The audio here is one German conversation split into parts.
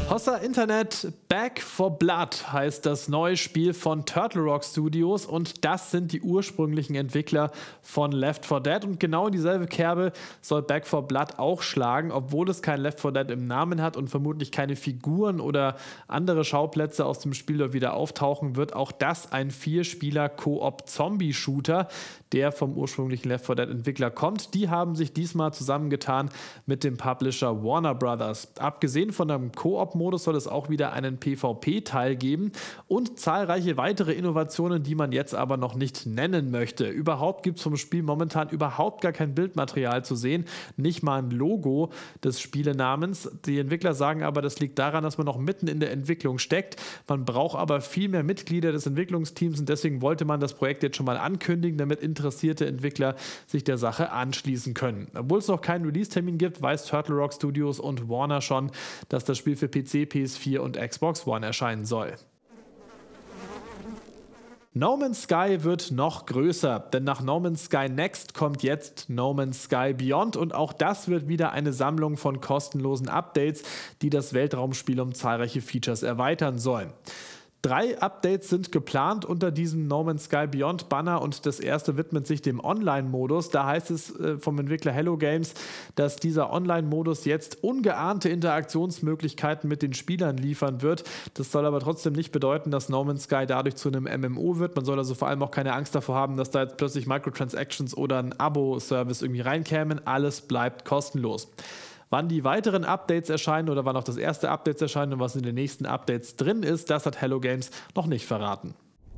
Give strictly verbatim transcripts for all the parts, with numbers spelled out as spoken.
Hossa Internet, Back for Blood heißt das neue Spiel von Turtle Rock Studios und das sind die ursprünglichen Entwickler von Left four Dead und genau dieselbe Kerbe soll Back for Blood auch schlagen, obwohl es kein Left four Dead im Namen hat und vermutlich keine Figuren oder andere Schauplätze aus dem Spiel dort wieder auftauchen, wird auch das ein Vier-Spieler-Koop-Zombie-Shooter, der vom ursprünglichen Left four Dead Entwickler kommt. Die haben sich diesmal zusammengetan mit dem Publisher Warner Brothers. Abgesehen von einem Koop-Modus soll es auch wieder einen PvP-Teil geben und zahlreiche weitere Innovationen, die man jetzt aber noch nicht nennen möchte. Überhaupt gibt es vom Spiel momentan überhaupt gar kein Bildmaterial zu sehen, nicht mal ein Logo des Spielenamens. Die Entwickler sagen aber, das liegt daran, dass man noch mitten in der Entwicklung steckt. Man braucht aber viel mehr Mitglieder des Entwicklungsteams und deswegen wollte man das Projekt jetzt schon mal ankündigen, damit interessierte Entwickler sich der Sache anschließen können. Obwohl es noch keinen Release-Termin gibt, weiß Turtle Rock Studios und Warner schon, dass das Spiel für P C, P S vier und Xbox One erscheinen soll. No Man's Sky wird noch größer, denn nach No Man's Sky Next kommt jetzt No Man's Sky Beyond und auch das wird wieder eine Sammlung von kostenlosen Updates, die das Weltraumspiel um zahlreiche Features erweitern sollen. Drei Updates sind geplant unter diesem No Man's Sky Beyond Banner und das erste widmet sich dem Online-Modus. Da heißt es äh, vom Entwickler Hello Games, dass dieser Online-Modus jetzt ungeahnte Interaktionsmöglichkeiten mit den Spielern liefern wird. Das soll aber trotzdem nicht bedeuten, dass No Man's Sky dadurch zu einem M M O wird. Man soll also vor allem auch keine Angst davor haben, dass da jetzt plötzlich Microtransactions oder ein Abo-Service irgendwie reinkämen. Alles bleibt kostenlos. Wann die weiteren Updates erscheinen oder wann auch das erste Update erscheint und was in den nächsten Updates drin ist, das hat Hello Games noch nicht verraten.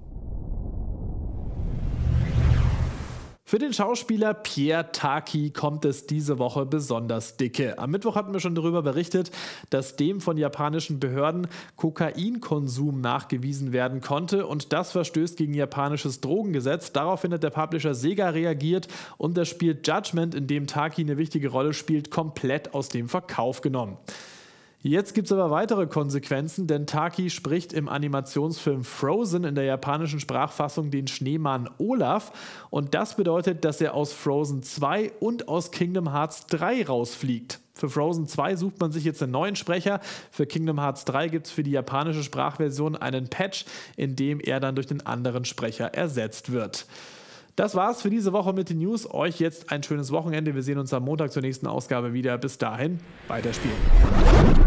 Für den Schauspieler Pierre Taki kommt es diese Woche besonders dicke. Am Mittwoch hatten wir schon darüber berichtet, dass dem von japanischen Behörden Kokainkonsum nachgewiesen werden konnte und das verstößt gegen japanisches Drogengesetz. Daraufhin hat der Publisher Sega reagiert und das Spiel Judgment, in dem Taki eine wichtige Rolle spielt, komplett aus dem Verkauf genommen. Jetzt gibt es aber weitere Konsequenzen, denn Taki spricht im Animationsfilm Frozen in der japanischen Sprachfassung den Schneemann Olaf und das bedeutet, dass er aus Frozen zwei und aus Kingdom Hearts drei rausfliegt. Für Frozen zwei sucht man sich jetzt einen neuen Sprecher, für Kingdom Hearts drei gibt es für die japanische Sprachversion einen Patch, in dem er dann durch den anderen Sprecher ersetzt wird. Das war's für diese Woche mit den News. Euch jetzt ein schönes Wochenende. Wir sehen uns am Montag zur nächsten Ausgabe wieder. Bis dahin, weiterspielen.